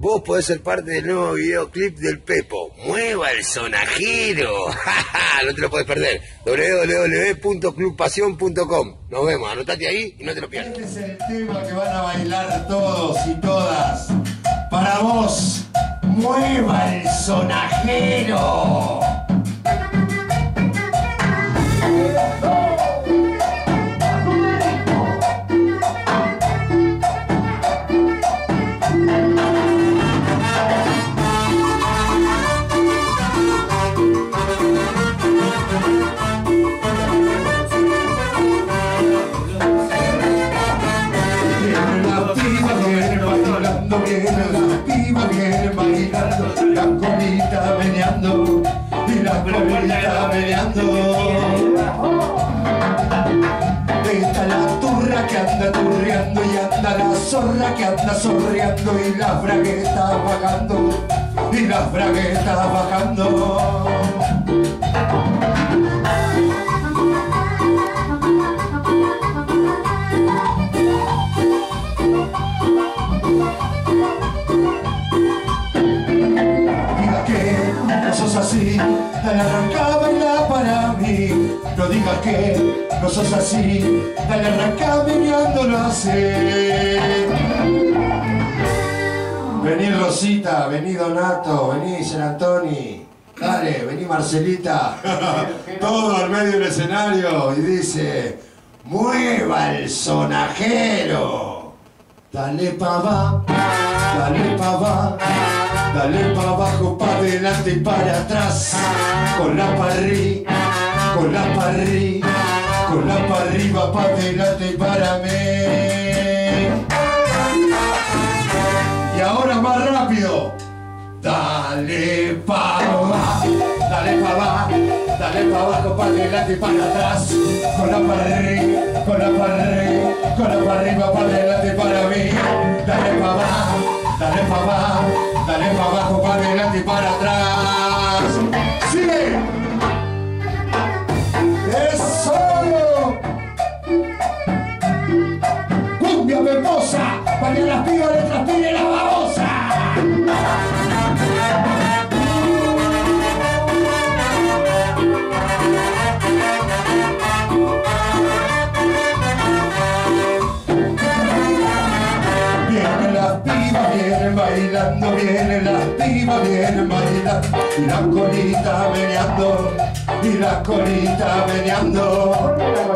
vos podés ser parte del nuevo videoclip del Pepo. ¡Mueva el sonajero! No te lo podés perder. www.clubpasion.com. Nos vemos, anotate ahí y no te lo pierdas. Este es el tema que van a bailar todos y todas. Para vos, mueva el sonajero. Vienen bailando, la colita meneando y la colita meneando. Está la turra que anda turreando y anda la zorra que anda zorreando y la fragueta bajando y la fragueta bajando. Así, dale arranca, baila para mí. No digas que no sos así, dale arranca meneándolo así. Vení Rosita, vení Donato, vení San Antoni, dale, vení Marcelita. Todo al medio del escenario y dice: mueva el sonajero. Dale pa' va, dale pa' va. Dale pa' abajo, pa' adelante y para atrás. Con la parri, con la parri, con la pa' arriba, pa' adelante y para mí. Y ahora más rápido. Dale pa' va, dale pa' va, dale pa' abajo, pa' adelante y para atrás. Con la parri, con la parri, con la pa' arriba, pa' adelante y para mí. Dale pa' va, dale pa' va. Dale para abajo, para adelante y para atrás. ¡Sigue! ¡Eso! ¡Cumbia peposa! ¡Para que las pibas le transpire la babosa! Vienen bailando, vienen las pibas, vienen bailando y la colita meneando, y la colita meneando.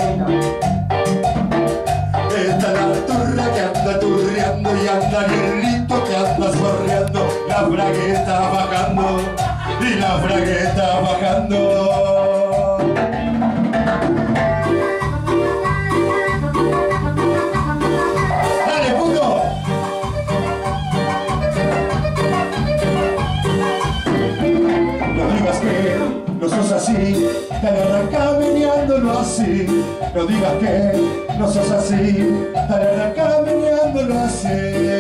Está la turra que anda turreando y anda Guerrito que anda zorreando, la fragueta bajando y la fragueta bajando. No sos así, dale arranca meneándolo así. No digas que no sos así, dale arranca meneándolo así.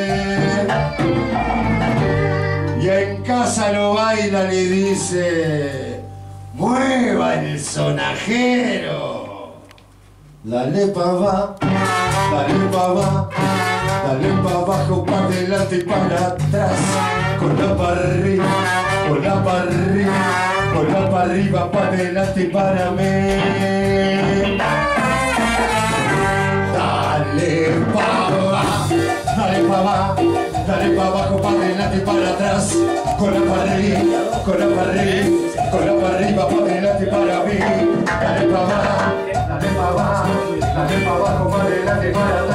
Y en casa lo bailan y dice: mueva el sonajero. Dale pa' va, dale pa' va, dale pa' abajo, pa' adelante y para atrás. Con la pa' arriba, con la pa' arriba, con la pa' arriba, pa' adelante y para mí. Dale pa' va, dale pa' va, dale pa' abajo, pa' adelante y para atrás. Con la pa' arriba, con la pa' arriba, con la pa' arriba, pa' adelante y para mí. Dale pa' va, dale pa' va, dale pa' abajo, pa' adelante y para atrás.